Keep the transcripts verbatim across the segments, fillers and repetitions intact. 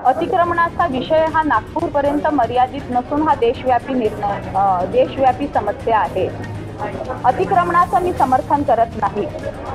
अतिक्रमणाचा विषय हा नागपूरपर्यंत मर्यादित नसून हा देशव्यापी निर्णय देशव्यापी समस्या आहे। अतिक्रमणाचं मी समर्थन करत नाही,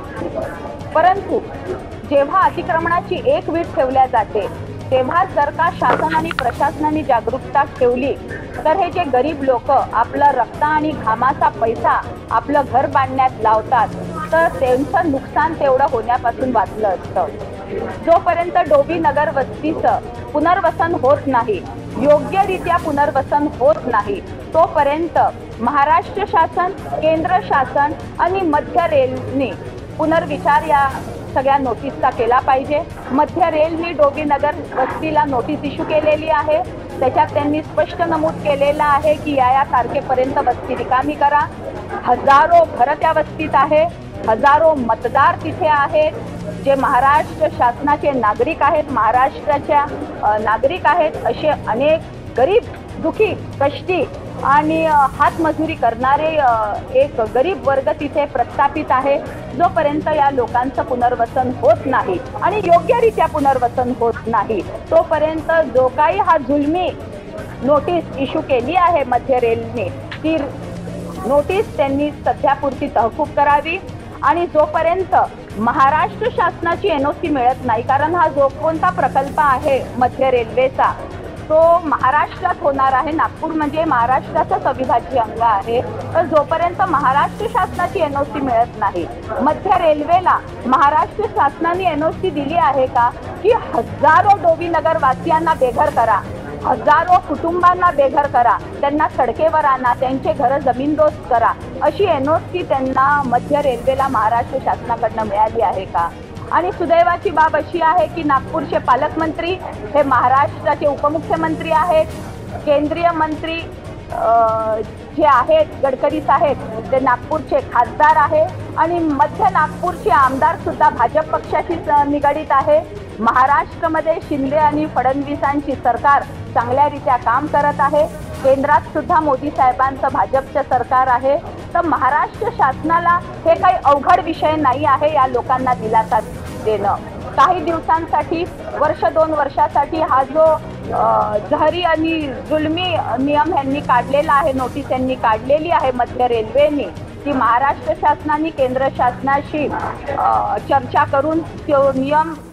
परंतु जेव्हा अतिक्रमणाची एक वीट ठेवल्या जाते तेव्हा जर का शासन आणि प्रशासनाने जागरूकता ठेवली तर हे जे गरीब लोक आपला रक्त आणि घामाचा पैसा आपलं घर बांधण्यात लावतात तर त्यांचं नुकसान तेवढं होण्यापासून वाचलं असतं। जोपर्यंत डोबी नगर वस्तीचं पुनर्वसन होत नाही, योग्यरित्या पुनर्वसन होत नाही, तोपर्यंत महाराष्ट्र शासन, केंद्र शासन आणि मध्य रेलने पुनर्विचार या सगळ्या नोटीसचा केला पाहिजे। मध्य रेलने डोबी नगर वस्तीला नोटीस इश्यू केलेली आहे। त्याच्यात त्यांनी स्पष्ट नमूद केलेलं आहे की या या तारखेपर्यंत वस्ती रिकामी करा। हजारो घर त्या वस्तीत आहे, हजारो मतदार तिथे आहेत जे महाराष्ट्र शासनाचे नागरिक आहेत, महाराष्ट्राच्या नागरिक आहेत। असे अनेक गरीब, दुखी, कष्टी आणि हातमजुरी करणारे एक गरीब वर्ग तिथे प्रस्थापित आहे। जोपर्यंत या लोकांचं पुनर्वसन होत नाही आणि योग्यरित्या पुनर्वसन होत नाही तोपर्यंत जो काही हा जुलमी नोटीस इश्यू केली आहे मध्य रेलने, ती नोटीस त्यांनी सध्यापुरती तहकूब करावी। आणि जोपर्यंत महाराष्ट्र शासनाची एन ओ सी मिळत नाही, कारण हा जो कोणता प्रकल्प आहे मध्य रेल्वेचा तो महाराष्ट्रात होणार आहे, नागपूर म्हणजे महाराष्ट्राचाच अविभाज्य अंग आहे, तर जोपर्यंत महाराष्ट्र शासनाची एन ओ सी मिळत नाही, मध्य रेल्वेला महाराष्ट्र शासनाने एन ओ सी दिली आहे का की हजारो डोबी नगर वासियांना बेघर करा, हजारो कुटुंबांना बेघर करा, त्यांना सडकेवर आणा, त्यांचे घर जमीनदोस्त करा, अशी एन ओ सी त्यांना मध्य रेल्वेला महाराष्ट्र शासनाकडनं मिळाली आहे का? आणि सुदैवाची बाब अशी आहे की नागपूरचे पालकमंत्री हे महाराष्ट्राचे उपमुख्यमंत्री आहेत, केंद्रीय मंत्री जे आहेत गडकरी साहेब ते नागपूरचे खासदार आहे आणि मध्य नागपूरचे आमदार सुद्धा भाजप पक्षाशी निगडित आहे। महाराष्ट्रामध्ये शिंदे आणि फडणवीसांची सरकार चांगल्यारीत्या काम करत आहे, केंद्रात सुद्धा मोदी साहेबांचं भाजपचं सरकार आहे। तर महाराष्ट्र शासनाला हे काही अवघड विषय नाही आहे या लोकांना दिलासा देणं। काही दिवसांसाठी, वर्ष दोन वर्षासाठी हा जो जहरी आणि जुलमी नियम यांनी काढलेला आहे, नोटीस यांनी काढलेली आहे मध्य रेल्वेने, की महाराष्ट्र शासनाने केंद्र शासनाशी चर्चा करून तो नियम